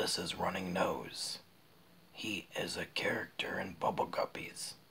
This is Running Nose. He is a character in Bubble Guppies.